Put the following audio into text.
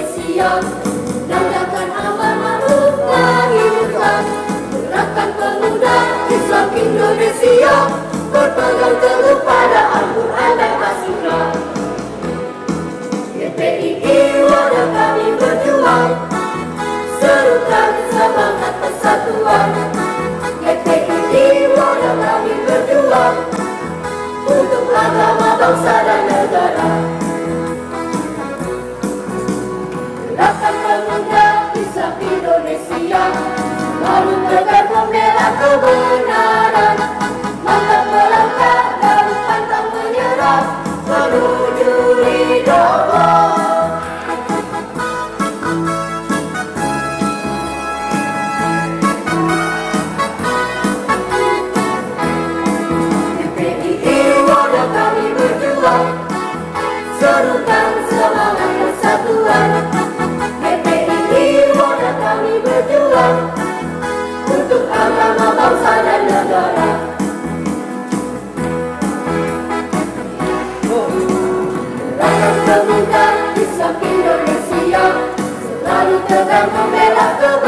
Indonesia. Nadakan amal ma'ruf nahi munkar, gerakan pemuda Islam Indonesia, berpegang teguh pada Al-Quran dan As-Sunnah. YPII wadah kami berjuang, serukan semangat persatuan. YPII wadah kami berjuang untuk agama, bangsa dan negara. Gerakan pemuda Islam Indonesia selalu tegar membela kebenaran, mantap melangkah dan pantang menyerah menuju ridho Allah. YPII wadah kami berjuang, serukan semangat persatuan. YPII wadah kami berjuang untuk agama, bangsa dan negara. Gerakan pemuda Islam Indonesia selalu tegar membela kebenaran,